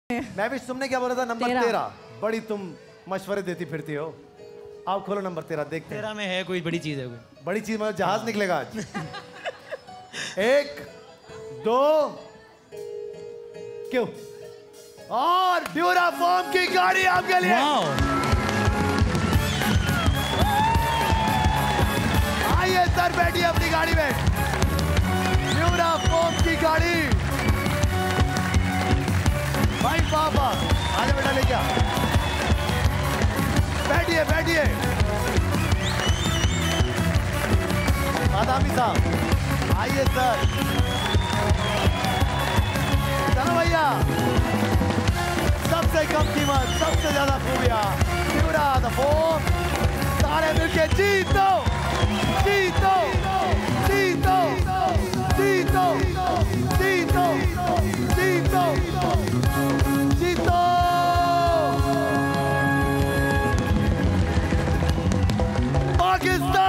मैं भी तुमने क्या बोला था? नंबर 13। बड़ी तुम मशवरे देती फिरती हो। आओ खोलो नंबर 13 देखते हैं। 13 में है कोई बड़ी चीज है? कोई बड़ी चीज मतलब जहाज निकलेगा आज। 1 2 क्यों? और ड्यूराफॉर्म की गाड़ी आपके लिए। आइए सर, बैठिए अपनी गाड़ी में। ड्यूराफॉर्म की गाड़ी। भाई पापा आजा बेटा, लेके आ। बैठिए बैठिए। आदामी साहब आइए सर। चलो भैया, सबसे कम कीमत, सबसे ज्यादा खूबियां, ड्यूराफॉर्म। सारे मिलके जीतो जीतो जीतो जीतो जीतो जीतो जीतो। पाकिस्तान